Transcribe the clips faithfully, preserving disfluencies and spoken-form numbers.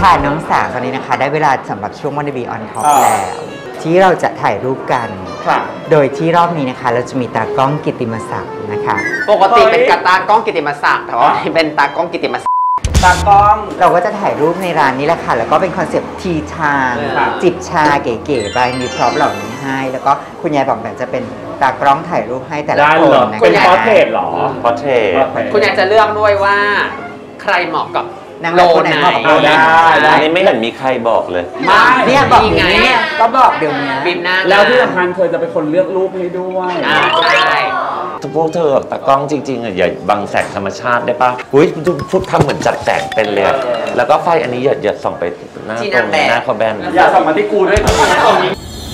ค่ะน้องสาวตอนนี้นะคะได้เวลาสำหรับช่วงวันบีออนท็อปแล้วที่เราจะถ่ายรูปกันโดยที่รอบนี้นะคะเราจะมีตากล้องกิตติมศักดิ์นะคะปกติเป็นกตากล้องกิตติมศักดิ์แต่ว่าเป็นตากล้องกิตติมศักดิ์ตากล้องเราก็จะถ่ายรูปในร้านนี้แหละค่ะแล้วก็เป็นคอนเซปต์ทีชาจิบชาเก๋ๆไปมีพร็อพเหล่านี้ให้แล้วก็คุณยายบอกแบบจะเป็นตากล้องถ่ายรูปให้แต่ละคนนะคะเป็นพอร์เทรตหรอพอร์เทรตคุณยายจะเลือกด้วยว่าใครเหมาะกับนางโลไหนได้อันนี้ไม่เห็นมีใครบอกเลยมาเนี่ยบอกไงก็บอกเดี๋ยวนี้บินหน้าแล้วที่สำคัญเธอจะเป็นคนเลือกรูปให้ด้วยใช่พวกเธอตากล้องจริงๆอ่ะอย่าบังแสงธรรมชาติได้ปะอุ้ยทุกทำเหมือนจัดแสงเป็นเลยแล้วก็ไฟอันนี้อย่าอย่าส่องไปหน้าตรงหน้าคอแบนอย่าส่องมาที่กูด้วยตรงนี้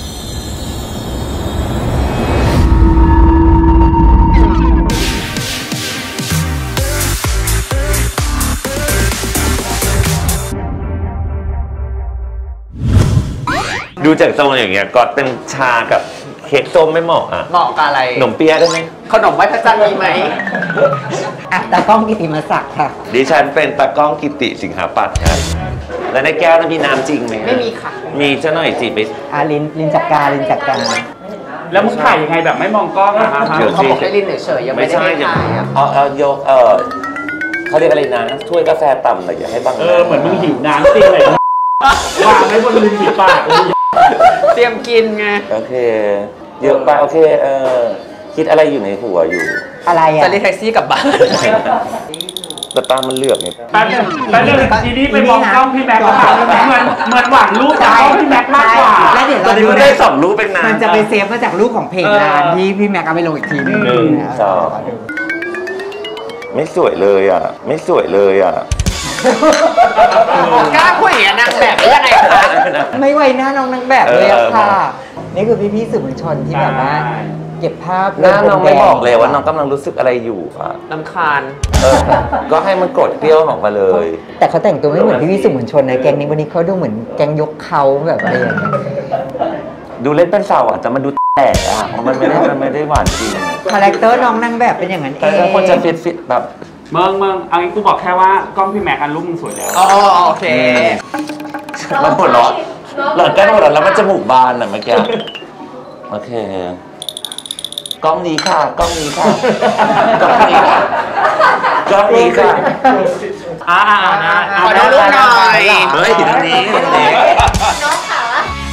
ดูจากทรงอย่างเงี้ยก็เป็นชากับเค้กส้มไม่เหมาะอ่ะเหมาะกับอะไรขนมเปี๊ยะได้ไหมขนมไหว้พระจันทร์มีไหมอ่ะตากล้องกิตติมศักดิ์ค่ะดิฉันเป็นตากล้องกิติสิงหาปัตย์ครับแล้วในแก้วนั้นมีน้ำจริงไหมไม่มีค่ะมีเจ้าหน่อยจีบไปอ่ะลินลินจักรลินจักรแล้วมึงถ่ายยังไงแบบไม่มองกล้องอะฮะเขาบอกให้ลินเฉยๆยังไม่ได้ถ่ายอ่ะเอาเอายกเออเขาเรียกอะไรนะถ้วยกาแฟต่ำหน่อยอย่าให้บังเออเหมือนมึงหิวน้ำจริงเลยวางไว้บนริมฝีปากเตรียมกินไงโอเคเยอะไปโอเคเออคิดอะไรอยู่ในหัวอยู่อะไรอ่ะจะเรียกแท็กซี่กลับบ้านแต่ตามันเลือกเนี่ยแป๊บนึงแป๊บนึงทีนี้ไปมองกล้องพี่แม็กซ์เหมือนเหมือนหวังรูปจากกล้องพี่แม็กซ์มากกว่าแล้วเดี๋ยวเราดูได้สองรูปเป็นนานมันจะไปเซฟมาจากรูปของเพจร้านที่พี่แม็กซ์เอาไปลงอีกทีนึงหนึ่งสองไม่สวยเลยอ่ะไม่สวยเลยอ่ะกล้าคุยอย่างนางแบบได้ยังไงคะไม่ไหวหน้าน้องนางแบบเลยอะค่ะนี่คือพี่ๆสื่อมวลชนที่แบบว่าเก็บภาพหน้าน้องไม่บอกเลยว่าน้องกำลังรู้สึกอะไรอยู่อ่ะรำคาญก็ให้มันกดเปรี้ยวออกมาเลยแต่เขาแต่งตัวไม่เหมือนพี่ๆสื่อมวลชนนะแกงนี้วันนี้เขาดูเหมือนแกงยกเขาแบบอะไรอย่างเงี้ยดูเล่นเป็นสาวอ่ะแต่มันดูแต่อ่ะมันไม่ได้มันไม่ได้หวานจริงคาแรคเตอร์น้องนางแบบเป็นอย่างนั้นเองแต่คนจะฟิตฟิตแบบเมืองเมืองเอางี้กูบอกแค่ว่ากล้องพี่แม็กอันรูปมึงสวยแล้วอ๋อโอเคมันหัวเราะหลังกันหัวเราะแล้วมันจมูกบานอ่ะเมื่อกี้โอเคกล้องนี้ค่ะกล้องนี้ค่ะกล้องนี้ค่ะกล้องนี้ค่ะอ่าอ่าอ่าขอดูรูปหน่อยเฮ้ยตรงนี้น้องขา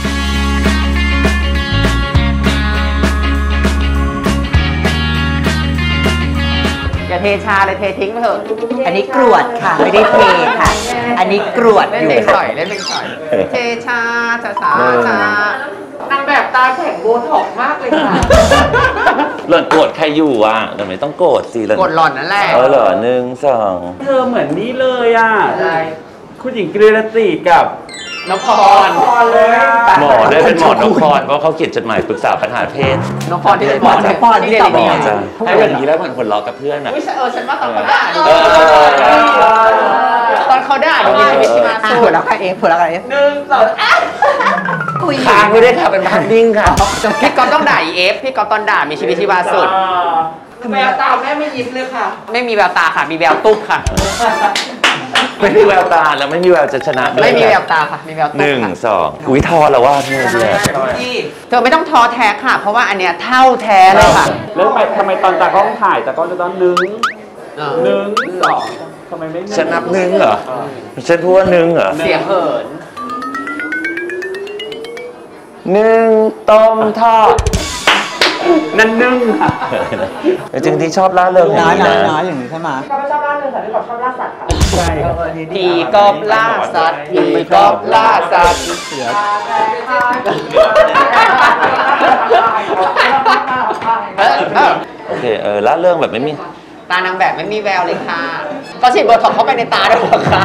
อย่าเทชาเลยเททิ้งไปเถอะอันนี้กรวดค่ะไม่ได้เทค่ะอันนี้กรวดเล่นเล่นฉ่อยเล่นเล่นฉ่อยเทชาชาชาชานางแบบตาแข็งโบท็อกมากเลยค่ะหล่อนโกรธใครอยู่อ่ะทำไมต้องโกรธสิหล่อนโกรธหล่อนนั่นแหละเออเหรอหนึ่งสองเธอเหมือนนี่เลยอ่ะคุณหญิงกฤษฎีกับนพรหมอได้เป็นหมอนพรเพราะเขาเขียนจดหมายปรึกษาปัญหาเพศนพรที่เป็นหมอนพรที่เป็นหมอจ้ะถ้าอย่างนี้แล้วเหมือนคนล้อกับเพื่อนอ่ะเออฉันว่าตอนเขาด่าตอนเขาด่าดูมีชีวิตที่มาสู้ผัวรักใครเองผัวรักใครเองหนึ่งสองคุยค้างไม่ได้ค่ะเป็นภาพนิ่งค่ะพี่ก๊อฟต้องด่าอีเอฟพี่ก๊อฟตอนด่ามีชีวิตที่มาสุดแววตาแม่ไม่ยิ้มเลยค่ะไม่มีแววตาค่ะมีแววตุ๊บค่ะไม่มีแววตาแล้วไม่มีแววจะชนะไม่มีแววตาค่ะมีแววหนึ่งสองอุ้ยทอแล้วว่าเธอเนี่ยเธอไม่ต้องท้อแท้ค่ะเพราะว่าอันเนี้ยเท่าแท้เลยค่ะแล้วทำไมทำไมตอนตากล้องถ่ายตากล้องจะตอนหนึ่งหนึ่งสองทำไมไม่ฉันนับหนึ่งเหรอฉันพูดว่าหนึ่งเหรอเสียงเหินหนึ่งต้มทอดนั่นนึ่งค่ะจริงที่ชอบล่าเริงอย่างนี้นะน้อยอย่างนี้ใช่ไหมเขาไม่ชอบล่าเริงแต่พี่กอบชอบล่าสัตว์ค่ะใช่ผีกอบล่าสัตว์ผีกอบล่าสัตว์เสือโอเคเออล่าเริงแบบไม่มีตานางแบบไม่มีแววเลยค่ะก็ฉีดโบท็อกซ์เข้าไปในตาด้วยหรอคะ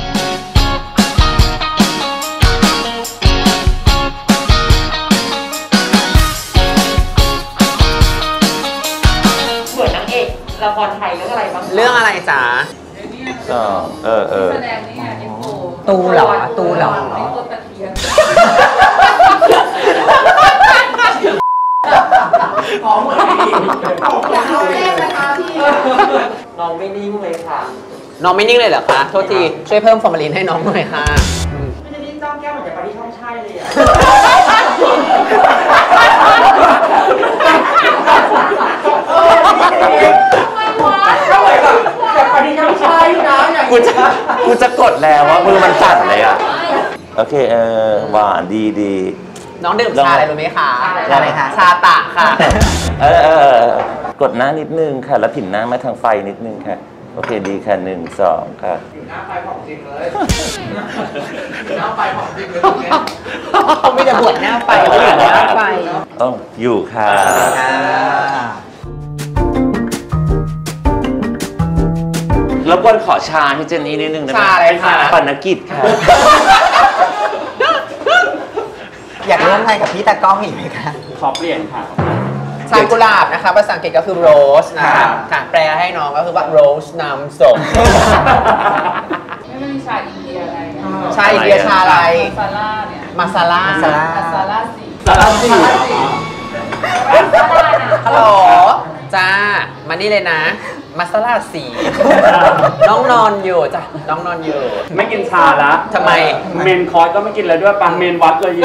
ละครไทยเรื่องอะไรบ้างเรื่องอะไรจ๋าอ๋อเออเออตูเหรอตูเหรอหอมเหมือนพี่น้องไม่นิ่งเลยค่ะน้องไม่นิ่งเลยเหรอคะโทษทีช่วยเพิ่มฟอร์มาลินให้น้องหน่อยค่ะไม่ได้จ้องแก้วเหมือนกับปาที่ช่องใช่เลยอ่ะถ้าเหมือนกับแบบปาที่ช่องใช่นะอย่างกูจะกูจะกดแล้วว่ามือมันสั่นเลยอ่ะโอเคเออหวานดีดีน้องดื่มชาอะไรรู้ไหมคะอะไรคะชาตะค่ะเออเออกดหน้านิดนึงค่ะ แล้วผินหน้ามาทางไฟนิดนึงค่ะ โอเคดีค่ะหนึ่งสองค่ะหน้าไฟของจริงเลยหน้าไฟของจริงเลยเขาไม่ได้บวชหน้าไฟเขาอยู่หน้าไฟต้องอยู่ค่ะแล้วก็ขอชาให้เจนนี่นิดนึงได้ไหมชาอะไรคะปนกิจค่ะอยากร่วมงานกับพี่ตากล้องอีกไหมคะขอเปลี่ยนค่ะชากุหลาบนะคะภาษาอังกฤษก็คือ rose นะคะค่ะแปลให้น้องก็คือว่า rose น้ำส้มไม่มันมีชาอินเดียอะไรชาอินเดียชาอะไรซาร่าเนี่ยมาซาล่ามาซาล่าซาร่าสีสารสีซาร่าน่ะฮัลโหลจ้ามานี่เลยนะมาซาล่าสีน้องนอนอยู่จ้ะน้องนอนอยู่ไม่กินชาละทำไมเมนคอร์สก็ไม่กินเลยด้วยปังเมนวัดเลย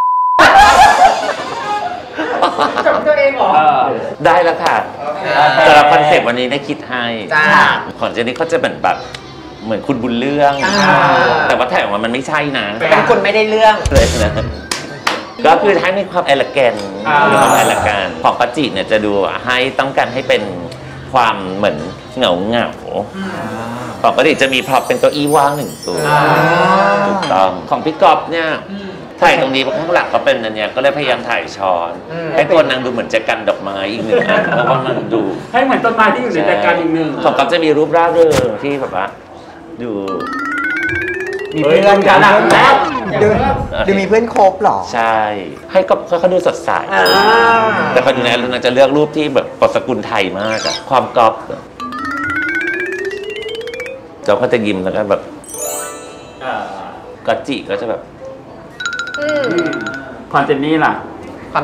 จบตัวเองเหรอได้แล้วค่ะสำหรับคอนเซ็ปต์วันนี้ได้คิดให้จ้าของเจนนี่เขาจะเหมือนแบบเหมือนคุณบุญเรื่องอ่าแต่ว่าถ่ายออกมามันไม่ใช่นะเป็นคนไม่ได้เรื่องเลยนะก็คือให้มีความเอลแกนอ่ามีความเอลแกนของปัจจิเนี่ยจะดูให้ต้องการให้เป็นความเหมือนเหงาเหงาของปกติจะมีพร็อพเป็นเก้าอี้ว่างหนึ่งตัวถูกต้องของพี่ก๊อฟเนี่ยถ่ายตรงนี้เพราะข้างหลังก็เป็นอันเนี้ยก็เลยพยายามถ่ายช้อนให้ตัวนางดูเหมือนจะกันดอกไม้อีกหนึ่งอันเพราะว่ามันดูให้เหมือนต้นไม้ที่อยู่ในใจกลางอีกหนึ่งของก๊อฟจะมีรูปร่าเริงที่แบบว่าดูมีเพื่อนกันแล้วดูดูมีเพื่อนครบเหรอใช่ ให้ก็เขาดูสดใสแต่พอดูในนางจะเลือกรูปที่แบบปสกุลไทยมากอะความก๊อฟเจ้าก็จะยิ้มแล้วก็แบบกัจจิก็จะแบบคอนเจนนี่ล่ะความ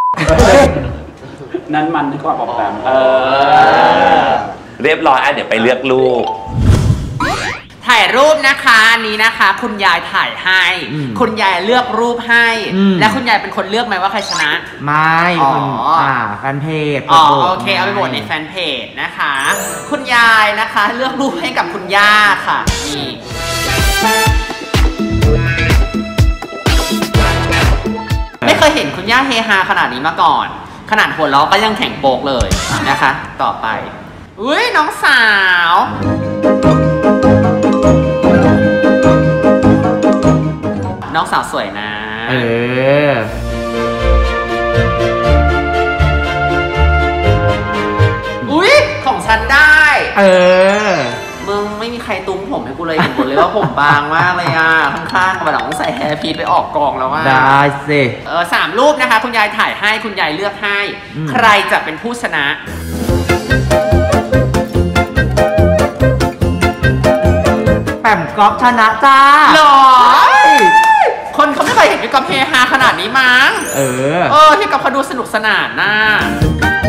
นั้นมันนึกว่าบอกแบบเออเรียบร้อยอ่ะเดี๋ยวไปเลือกรูปถ่ายรูปนะคะอันนี้นะคะ คุณยายถ่ายให้ คุณยายเลือกรูปให้ และคุณยายเป็นคนเลือกไหมว่าใครชนะไม่อ๋อคุณอ่าแฟนเพจอ๋อปิดโหวตโอเคเอาไปโหวตในแฟนเพจนะคะ คุณยายนะคะเลือกรูปให้กับคุณย่าค่ะนี่ไม่เคยเห็นคุณย่าเฮฮาขนาดนี้มาก่อน ขนาดหัวเราะก็ยังแข็งโปกเลยนะคะ ต่อไปอุ้ยน้องสาวน้องสาวสวยนะเอออุ๊ยของฉันได้เออมึงไม่มีใครตุ้มผมให้กูเลยเห็นหมดเลยว่าผมบางมากเลยอ่ะ ข้างๆกับหลังใส่แฮร์พีทไปออกกองแล้วว่าได้สิเออสามรูปนะคะ คุณยายถ่ายให้คุณยายเลือกให้อืมใครจะเป็นผู้ชนะแปมก๊อฟชนะจ้าหรอ คนเขาไม่เคยเห็นพี่กอล์ฟเฮฮาขนาดนี้มั้งเออเออพี่กอล์ฟเขาดูสนุกสนานน่ะ